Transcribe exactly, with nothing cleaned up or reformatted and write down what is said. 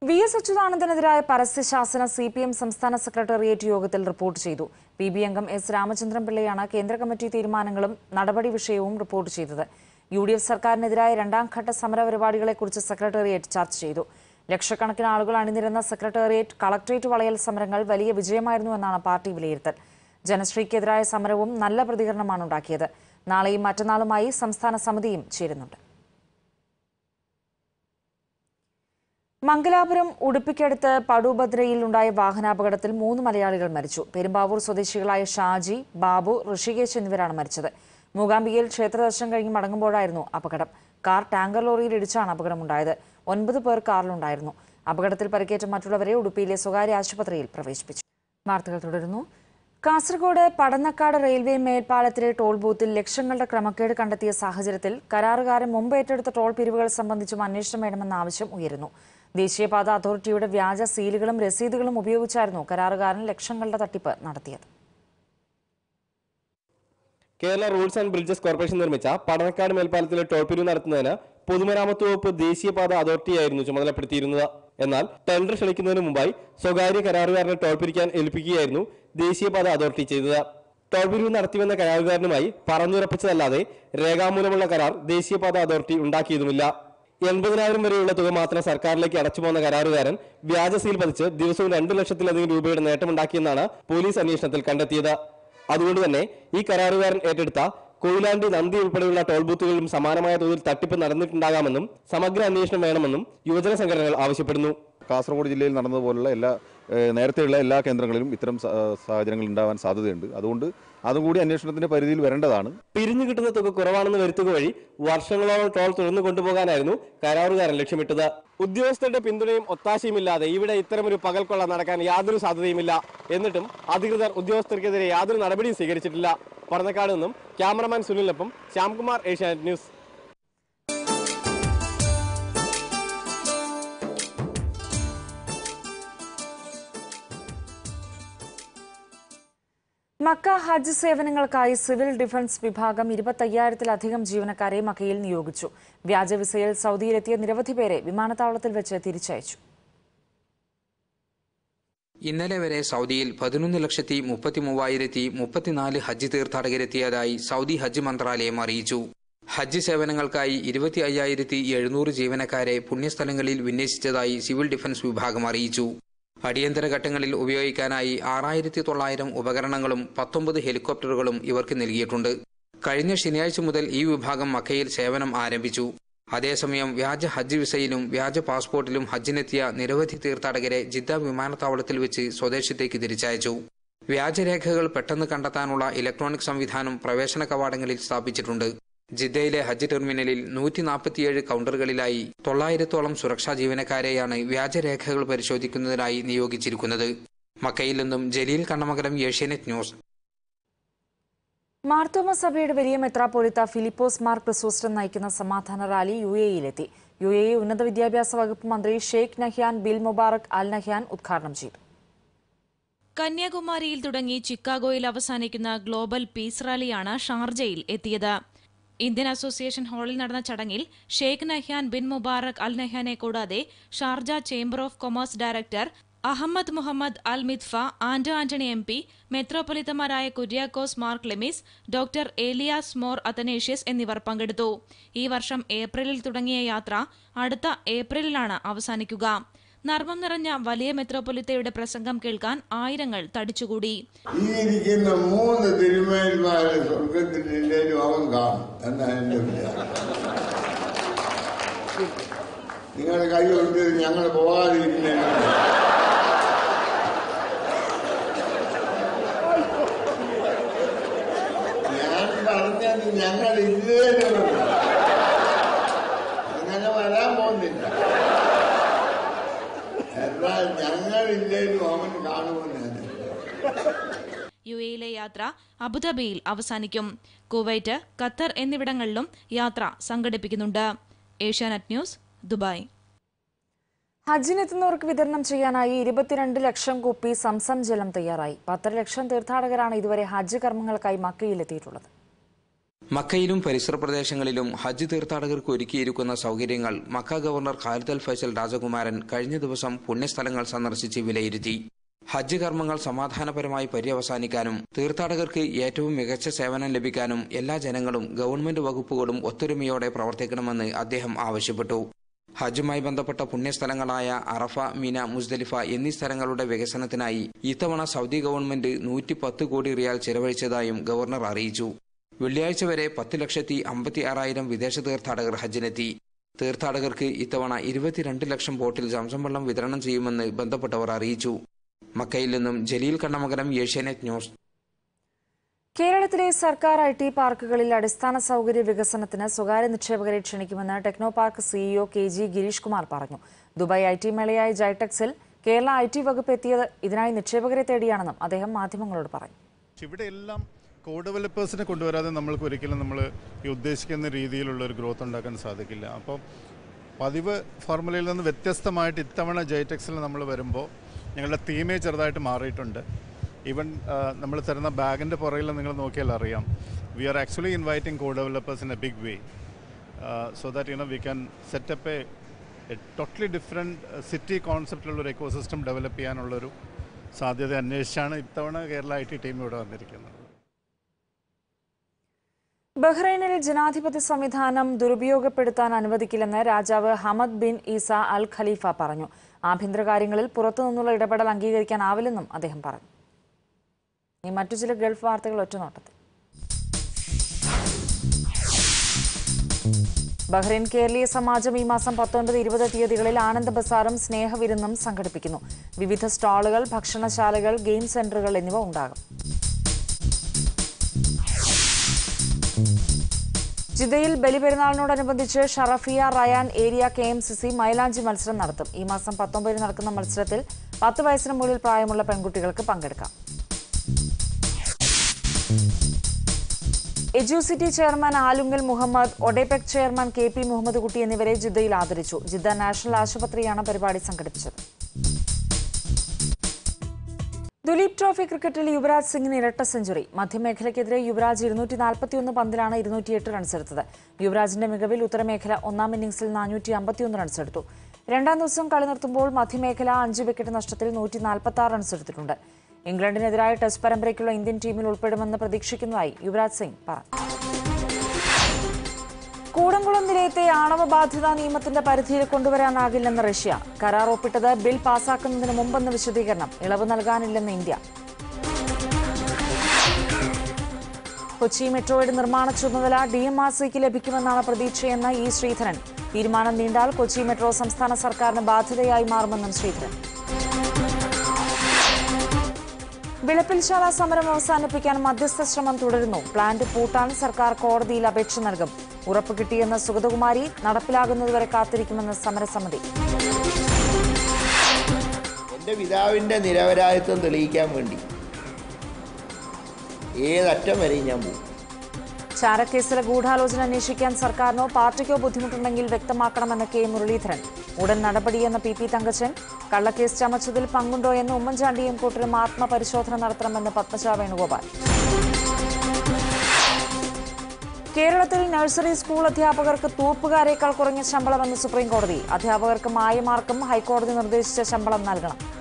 V S അച്യുതാനന്ദനെതിരായ പരസ്യശാസന C P M സംസ്ഥാന സെക്രട്ടേറിയറ്റ് യോഗത്തിൽ റിപ്പോർട്ട് ചെയ്തു. പി ബി അംഗം എസ് രാമചന്ദ്രൻ പിള്ളയാണ് കേന്ദ്ര കമ്മിറ്റി തീരുമാനങ്ങളും നടപടി വിഷയവും റിപ്പോർട്ട് ചെയ്തത്. യു ഡി എഫ് സർക്കാരിനെതിരായ രണ്ടാം ഘട്ട സമരപരിപാടികളെക്കുറിച്ച് സെക്രട്ടേറിയറ്റ് ചർച്ച ചെയ്തു. ലക്ഷക്കണക്കിന് ആളുകൾ അണിനിരന്ന സെക്രട്ടേറിയറ്റ് കളക്ടറേറ്റ് വളയൽ സമരങ്ങൾ വലിയ വിജയമായിരുന്നുവെന്നാണ് പാർട്ടി വിലയിരുത്തൽ. ജനശ്രീക്കെതിരായ സമരവും നല്ല പ്രതികരണമാണ് ഉണ്ടാക്കിയത്. നാളെയും മറ്റന്നാളുമായി സംസ്ഥാന സമിതിയും ചേരുന്നുണ്ട്. മംഗലാപുരം ഉടുപ്പിക്കടുത്ത് പടുഭദ്രയിൽ ഉണ്ടായ വാഹനാപകടത്തിൽ മൂന്ന് മലയാളികൾ മരിച്ചു. പെരുമ്പാവൂർ സ്വദേശികളായ ഷാജി, ബാബു, ഋഷികേശ് എന്നിവരാണ് മരിച്ചത്. മൂകാംബികയിൽ ക്ഷേത്രദർശനം കഴിഞ്ഞ് മടങ്ങുമ്പോഴായിരുന്നു അപകടം. കാർ ടാങ്കർ ലോറിയിൽ ഇടിച്ചാണ് അപകടമുണ്ടായത്. ഒൻപത് പേർ കാറിലുണ്ടായിരുന്നു. അപകടത്തിൽ പരിക്കേറ്റ മറ്റുള്ളവരെ ഉടുപ്പിയിലെ സ്വകാര്യ ആശുപത്രിയിൽ പ്രവേശിപ്പിച്ചു. വാർത്തകൾ തുടരുന്നു. കാസർഗോഡ് പടന്നക്കാട് റെയിൽവേ മേൽപ്പാലത്തിലെ ടോൾ ബൂത്തിൽ ലക്ഷങ്ങളുടെ ക്രമക്കേട് കണ്ടെത്തിയ സാഹചര്യത്തിൽ കരാറുകാരൻ മുമ്പ് ഏറ്റെടുത്ത ടോൾ പിരിവുകൾ സംബന്ധിച്ചും അന്വേഷണം വേണമെന്ന ആവശ്യം ഉയരുന്നു. ദേശീയപാത അതോറിറ്റിയുടെ വ്യാജ സീലുകളും രസീതുകളും ഉപയോഗിച്ചായിരുന്നു കരാറുകാരൻ ലക്ഷങ്ങളുടെ തട്ടിപ്പ് നടത്തിയത്. Kerala roads and bridges corporation നിർമ്മിച്ച പടന്നക്കാട് മേൽപ്പാലത്തിലെ ടോൾ പിരിവ് നടത്തുന്നതിന് പൊതുമരാമത്ത് വകുപ്പ് ദേശീയപാത അതോറിറ്റിയായിരുന്നു ചുമതലപ്പെടുത്തിയിരുന്നത്. എന്നാൽ ടെൻഡർ ക്ഷണിക്കുന്നതിന് മുമ്പായി സ്വകാര്യ കരാറുകാരനെ ടോൾ പിരിക്കാൻ ഏൽപ്പിക്കുകയായിരുന്നു ദേശീയപാത അതോറിറ്റി ചെയ്തത്. ടോൾ പിരിവ് നടത്തിവെന്ന കരാറുകാരനുമായി പറഞ്ഞുറപ്പിച്ചതല്ലാതെ രേഖാമൂലമുള്ള കരാർ ദേശീയപാത അതോറിറ്റി ഉണ്ടാക്കിയതുമില്ല. എൺപതിനായിരം വരെയുള്ള തുക മാത്രം സർക്കാരിലേക്ക് അടച്ചുപോകുന്ന കരാറുകാരൻ വ്യാജ സീൽ പതിച്ച് ദിവസവും രണ്ടു ലക്ഷത്തിലധികം രൂപയുടെ നേട്ടമുണ്ടാക്കിയെന്നാണ് പോലീസ് അന്വേഷണത്തിൽ കണ്ടെത്തിയത്. അതുകൊണ്ട് തന്നെ ഈ കരാറുകാരൻ ഏറ്റെടുത്ത കൊയിലാണ്ടി, നന്ദി ഉൾപ്പെടെയുള്ള ടോൾ ബൂത്തുകളിലും സമാനമായ തോതിൽ തട്ടിപ്പ് നടന്നിട്ടുണ്ടാകാമെന്നും സമഗ്ര അന്വേഷണം വേണമെന്നും യുവജന സംഘടനകൾ ആവശ്യപ്പെടുന്നു. കാസർഗോഡ് ജില്ലയിൽ നടന്നതുപോലുള്ള എല്ലാ നേരത്തെയുള്ള എല്ലാ കേന്ദ്രങ്ങളിലും ഇത്തരം സാഹചര്യങ്ങൾ ഉണ്ടാവാൻ സാധ്യതയുണ്ട്. അതുകൊണ്ട് അതും കൂടി അന്വേഷണത്തിന്റെ പരിധിയിൽ വരേണ്ടതാണ്. പിരിഞ്ഞു കിട്ടുന്ന തുക കുറവാണെന്ന് വരുത്തുക വഴി വർഷങ്ങളോളം ടോൾ തുടർന്നു കൊണ്ടുപോകാനായിരുന്നു കരാറുകാരൻ ലക്ഷ്യമിട്ടത്. ഉദ്യോഗസ്ഥരുടെ പിന്തുണയും ഒത്താശയുമില്ലാതെ ഇവിടെ ഇത്തരമൊരു പകൽക്കൊള്ള നടക്കാൻ യാതൊരു സാധ്യതയുമില്ല. എന്നിട്ടും അധികൃതർ ഉദ്യോഗസ്ഥർക്കെതിരെ യാതൊരു നടപടിയും സ്വീകരിച്ചിട്ടില്ല. പടന്നക്കാട് നിന്നും ക്യാമറമാൻ സുനിലിനൊപ്പം ശ്യാംകുമാർ, ഏഷ്യാനെറ്റ് ന്യൂസ്. മക്ക ഹജ്ജ് സേവനങ്ങൾക്കായി സിവിൽ ഡിഫൻസ് വിഭാഗം ഇരുപത്തയ്യായിരത്തിലധികം ജീവനക്കാരെ മക്കയിൽ നിയോഗിച്ചു. വ്യാജ വിസയിൽ സൗദിയിലെത്തിയ നിരവധി പേരെ വിമാനത്താവളത്തിൽ വെച്ച് തിരിച്ചയച്ചു. ഇന്നലെ വരെ സൗദിയിൽ പതിനൊന്ന് ലക്ഷത്തി മുപ്പത്തി മൂവായിരത്തി മുപ്പത്തിനാല് ഹജ്ജ് തീർത്ഥാടകരെത്തിയതായി സൗദി ഹജ്ജ് മന്ത്രാലയം അറിയിച്ചു. ഹജ്ജ് സേവനങ്ങൾക്കായി ഇരുപത്തി അയ്യായിരത്തി എഴുന്നൂറ് ജീവനക്കാരെ പുണ്യസ്ഥലങ്ങളിൽ വിന്യസിച്ചതായി സിവിൽ ഡിഫൻസ് വിഭാഗം അറിയിച്ചു. അടിയന്തര ഘട്ടങ്ങളിൽ ഉപയോഗിക്കാനായി ആറായിരത്തി തൊള്ളായിരം ഉപകരണങ്ങളും പത്തൊമ്പത് ഹെലികോപ്റ്ററുകളും ഇവർക്ക് നൽകിയിട്ടുണ്ട്. കഴിഞ്ഞ ശനിയാഴ്ച മുതൽ ഈ വിഭാഗം മക്കയിൽ സേവനം ആരംഭിച്ചു. അതേസമയം വ്യാജ ഹജ്ജ് വിസയിലും വ്യാജ പാസ്പോർട്ടിലും ഹജ്ജിനെത്തിയ നിരവധി തീർത്ഥാടകരെ ജിദ്ദ വിമാനത്താവളത്തിൽ വെച്ച് സ്വദേശത്തേക്ക് തിരിച്ചയച്ചു. വ്യാജരേഖകൾ പെട്ടെന്ന് കണ്ടെത്താനുള്ള ഇലക്ട്രോണിക് സംവിധാനം പ്രവേശന കവാടങ്ങളിൽ സ്ഥാപിച്ചിട്ടുണ്ട്. ജിദ്ദയിലെ ഹജ്ജ് ടെർമിനലിൽ നൂറ്റി നാൽപ്പത്തിയേഴ് കൗണ്ടറുകളിലായി തൊള്ളായിരത്തോളം സുരക്ഷാ ജീവനക്കാരെയാണ് വ്യാജരേഖകൾ പരിശോധിക്കുന്നതിനായി നിയോഗിച്ചിരിക്കുന്നത്. മക്കയിൽ നിന്നും ജലീൽ കണ്ണമംഗലം, ഏഷ്യാനെറ്റ് ന്യൂസ്. മാർത്തോമ സഭയുടെ വലിയ മെത്രാപ്പോലിത്ത ഫിലിപ്പോസ് മാർ ക്രിസോസ്റ്റം നയിക്കുന്ന സമാധാന റാലി യു എ ഇയിലെത്തി. യു എ ഇ ഉന്നത വിദ്യാഭ്യാസ വകുപ്പ് മന്ത്രി Sheikh Nahyan bin Mubarak Al Nahyan ഉദ്ഘാടനം ചെയ്തു. കന്യാകുമാരിയിൽ തുടങ്ങി ചിക്കാഗോയിൽ അവസാനിക്കുന്ന ഗ്ലോബൽ പീസ് റാലിയാണ് ഷാർജയിൽ എത്തിയത്. ഇന്ത്യൻ അസോസിയേഷൻ ഹാളിൽ നടന്ന ചടങ്ങിൽ Sheikh Nahyan bin Mubarak Al നഹ്യാനെ കൂടാതെ Sharjah chamber of commerce director Ahmed Muhammad Al Midfa, Anto Antony M P, മെത്രോപൊലിത്തമാരായ കുര്യാക്കോസ് മാർ ക്ലെമിസ്, ഡോക്ടർ ഏലിയാസ് മോർ അത്തനേഷ്യസ് എന്നിവർ പങ്കെടുത്തു. ഈ വർഷം ഏപ്രിലിൽ തുടങ്ങിയ യാത്ര അടുത്ത ഏപ്രിലിലാണ് അവസാനിക്കുക. നർമ്മം നിറഞ്ഞ വലിയ മെത്രോപൊലിത്തയുടെ പ്രസംഗം കേൾക്കാൻ ആയിരങ്ങൾ തടിച്ചുകൂടി. മൂന്ന് തിരുമേന്മാരെ സ്വർഗത്തിലും അവൻ കാണും എന്നാണ് എന്റെ വിചാരം. നിങ്ങളുടെ കൈ കൊണ്ട് ഞങ്ങൾ പോകാതിരിക്കുന്ന ഞാൻ പറഞ്ഞത് ഞങ്ങൾ ഇല്ലേലും അങ്ങനെ വരാൻ പോകുന്നില്ല. യു എയിലെ യാത്ര അബുദാബിയിൽ അവസാനിക്കും. കുവൈറ്റ്, ഖത്തർ എന്നിവിടങ്ങളിലും യാത്ര സംഘടിപ്പിക്കുന്നുണ്ട്. Asianet news, Dubai. ഹജ്ജിനെത്തുന്നവർക്ക് വിതരണം ചെയ്യാനായി ഇരുപത്തിരണ്ട് ലക്ഷം കുപ്പി സംസം ജലം തയ്യാറായി. പത്തര ലക്ഷം തീർത്ഥാടകരാണ് ഇതുവരെ ഹജ്ജ് കർമ്മങ്ങൾക്കായി മക്കയിലെത്തിയിട്ടുള്ളത്. മക്കയിലും പരിസര പ്രദേശങ്ങളിലും ഹജ്ജ് തീർത്ഥാടകർക്ക് ഒരുക്കിയിരിക്കുന്ന സൗകര്യങ്ങൾ Mecca governor Khalid Al Faisal രാജകുമാരൻ കഴിഞ്ഞ ദിവസം പുണ്യസ്ഥലങ്ങൾ സന്ദർശിച്ച് വിലയിരുത്തി. ഹജ്ജ് കർമ്മങ്ങൾ സമാധാനപരമായി പര്യവസാനിക്കാനും തീർത്ഥാടകർക്ക് ഏറ്റവും മികച്ച സേവനം ലഭിക്കാനും എല്ലാ ജനങ്ങളും ഗവൺമെന്റ് വകുപ്പുകളും ഒത്തൊരുമയോടെ പ്രവർത്തിക്കണമെന്ന് അദ്ദേഹം ആവശ്യപ്പെട്ടു. ഹജ്ജുമായി ബന്ധപ്പെട്ട പുണ്യസ്ഥലങ്ങളായ അറഫ, മിന, മുസ്ദലിഫ എന്നീ സ്ഥലങ്ങളുടെ വികസനത്തിനായി ഇത്തവണ സൗദി ഗവൺമെന്റ് നൂറ്റി പത്ത് കോടി റിയാൽ ചെലവഴിച്ചതായും ഗവർണർ അറിയിച്ചു. വെള്ളിയാഴ്ച വരെ പത്ത് ലക്ഷത്തി അമ്പത്തി ആറായിരം വിദേശ തീർത്ഥാടകർ ഹജ്ജിനെത്തി. തീർത്ഥാടകർക്ക് ഇത്തവണ ഇരുപത്തിരണ്ട് ലക്ഷം ബോട്ടിൽ സംസം വെള്ളം വിതരണം ചെയ്യുമെന്ന് ബന്ധപ്പെട്ടവർ അറിയിച്ചു. മക്കയിൽ നിന്നും ജലീൽ കണ്ണമംഗലം, ഏഷ്യാനെറ്റ് ന്യൂസ്. കേരളത്തിലെ സർക്കാർ ഐ ടി പാർക്കുകളിൽ അടിസ്ഥാന സൗകര്യ വികസനത്തിന് സ്വകാര്യ നിക്ഷേപകരെ ക്ഷണിക്കുമെന്ന് Technopark CEO K G Girish Kumar പറഞ്ഞു. ദുബായ് ഐ ടി മേളയായ ജൈടെക്സിൽ കേരള ഐ ടി വകുപ്പ് എത്തിയത് ഇതിനായി നിക്ഷേപകരെ തേടിയാണെന്നും അദ്ദേഹം മാധ്യമങ്ങളോട് പറഞ്ഞു. ഇവിടെയെല്ലാം കോ ഡെവലപ്പേഴ്സിനെ കൊണ്ടുവരാതെ നമ്മൾക്ക് ഒരിക്കലും നമ്മൾ ഈ ഉദ്ദേശിക്കുന്ന രീതിയിലുള്ള ഒരു ഗ്രോത്ത് ഉണ്ടാക്കാൻ സാധിക്കില്ല. അപ്പോൾ പതിവ് ഫോർമുലയിൽ നിന്ന് വ്യത്യസ്തമായിട്ട് ഇത്തവണ ജൈടെക്സിൽ നമ്മൾ വരുമ്പോൾ ഞങ്ങളുടെ തീമേ ചെറുതായിട്ട് മാറിയിട്ടുണ്ട്. ഈവൻ നമ്മൾ തരുന്ന ബാഗിൻ്റെ പുറകിൽ നിങ്ങൾ നോക്കിയാൽ അറിയാം, we are actually inviting co developers in a big way so that you know we can set up a totally different city കോൺസെപ്റ്റിലുള്ളൊരു എക്കോ സിസ്റ്റം ഡെവലപ്പ് ചെയ്യാനുള്ളൊരു സാധ്യത അന്വേഷിച്ചാണ് ഇത്തവണ കേരള ഐ ടി ടീം ഇവിടെ വന്നിരിക്കുന്നത്. ബഹ്റൈനിൽ ജനാധിപത്യ സംവിധാനം ദുരുപയോഗപ്പെടുത്താൻ അനുവദിക്കില്ലെന്ന് രാജാവ് Hamad bin Isa Al Khalifa പറഞ്ഞു. ആഭ്യന്തര കാര്യങ്ങളിൽ പുറത്തുനിന്നുള്ള ഇടപെടൽ അംഗീകരിക്കാനാവില്ലെന്നും അദ്ദേഹം പറഞ്ഞു. ഈ മറ്റു ചില ഗൾഫ് വാർത്തകൾ ഒറ്റനോട്ടത്തിൽ. ബഹ്റൈൻ കേരളീയ സമാജം ഈ മാസം പത്തൊൻപത് ഇരുപത് തീയതികളിൽ ആനന്ദ ബസാറും സ്നേഹവിരുന്നും സംഘടിപ്പിക്കുന്നു. വിവിധ സ്റ്റാളുകൾ, ഭക്ഷണശാലകൾ, ഗെയിം സെന്ററുകൾ എന്നിവ ഉണ്ടാകും. ജിദ്ദയിൽ ബലിപെരുന്നാളിനോടനുബന്ധിച്ച് Sharafiya Rayan area K M C C മൈലാഞ്ചി മത്സരം നടത്തും. ഈ മാസം പത്തൊമ്പതിന് നടക്കുന്ന മത്സരത്തിൽ പത്ത് വയസ്സിന് മുകളിൽ പ്രായമുള്ള പെൺകുട്ടികൾക്ക് പങ്കെടുക്കാം. Educity chairman Alunkal Muhammad, ODEPC chairman K P Muhammad Kutty എന്നിവരെ ജിദ്ദയിൽ ആദരിച്ചു. ജിദ്ദ നാഷണൽ ആശുപത്രിയാണ് പരിപാടി സംഘടിപ്പിച്ചത്. ദുലീപ് ട്രോഫി ക്രിക്കറ്റിൽ യുവരാജ് സിംഗിന് ഇരട്ട സെഞ്ചുറി. മധ്യമേഖലയ്ക്കെതിരെ യുവരാജ് ഇരുന്നൂറ്റി നാൽപ്പത്തിയൊന്ന് പന്തിലാണ് ഇരുന്നൂറ്റിയെട്ട് റൺസെടുത്തത്. യുവരാജിന്റെ മികവിൽ ഉത്തരമേഖല ഒന്നാം ഇന്നിംഗ്സിൽ നാനൂറ്റി അമ്പത്തിയൊന്ന് റൺസെടുത്തു. രണ്ടാം ദിവസം കളി നിർത്തുമ്പോൾ മധ്യമേഖല അഞ്ച് വിക്കറ്റ് നഷ്ടത്തിൽ നൂറ്റി നാൽപ്പത്തി ആറ് റൺസെടുത്തിട്ടുണ്ട്. ഇംഗ്ലണ്ടിനെതിരായ ടെസ്റ്റ് പരമ്പരയ്ക്കുള്ള ഇന്ത്യൻ ടീമിൽ ഉൾപ്പെടുമെന്ന് പ്രതീക്ഷിക്കുന്നതായി യുവരാജ് സിംഗ് പറഞ്ഞു. കൂടംകുളം നിലയത്തെ ആണവ ബാധ്യതാ നിയമത്തിന്റെ പരിധിയിൽ കൊണ്ടുവരാനാകില്ലെന്ന് റഷ്യ. കരാർ ഒപ്പിട്ടത് ബിൽ പാസാക്കുന്നതിന് മുമ്പെന്ന് വിശദീകരണം. ഇളവ് നൽകാനില്ലെന്ന് ഇന്ത്യ. കൊച്ചി മെട്രോയുടെ നിർമ്മാണ ചുമതല ഡി എം ആർ സിക്ക് ലഭിക്കുമെന്നാണ് പ്രതീക്ഷയെന്ന് ഇ ശ്രീധരൻ. തീരുമാനം നീണ്ടാൽ കൊച്ചി മെട്രോ സംസ്ഥാന സർക്കാരിന് ബാധ്യതയായി മാറുമെന്നും ശ്രീധരൻ. വിളപ്പിൽശാല സമരം അവസാനിപ്പിക്കാൻ മധ്യസ്ഥ ശ്രമം തുടരുന്നു. പ്ലാന്റ് പൂട്ടാൻ സർക്കാർ കോടതിയിൽ അപേക്ഷ നൽകും. ഉറപ്പ് കിട്ടിയെന്ന് സുഗതകുമാരി. നടപ്പിലാകുന്നതുവരെ കാത്തിരിക്കുമെന്ന് സമരസമിതി. എന്റെ പിതാവിന്റെ നിരപരാധിത്വം തെളിയിക്കാൻ വേണ്ടി ഏതറ്റം വരെയും ഞാൻ പോകും. ചാരക്കേസിലെ ഗൂഢാലോചന അന്വേഷിക്കാൻ സർക്കാരിനോ പാർട്ടിക്കോ ബുദ്ധിമുട്ടുണ്ടെങ്കിൽ വ്യക്തമാക്കണമെന്ന് കെ മുരളീധരൻ. ഉടൻ നടപടിയെന്ന പി പി തങ്കച്ചൻ. കള്ളക്കേസ് ചമച്ചതിൽ പങ്കുണ്ടോ എന്ന് ഉമ്മൻചാണ്ടിയും കൂട്ടരും ആത്മപരിശോധന നടത്തണമെന്ന് പത്മജ വേണുഗോപാൽ. കേരളത്തിൽ നഴ്സറി സ്കൂൾ അധ്യാപകർക്ക് തൂപ്പുകാരേക്കാൾ കുറഞ്ഞ ശമ്പളമെന്ന് സുപ്രീംകോടതി. അധ്യാപകർക്ക് മായമാർക്കും ഹൈക്കോടതി നിർദ്ദേശിച്ച ശമ്പളം നൽകണം.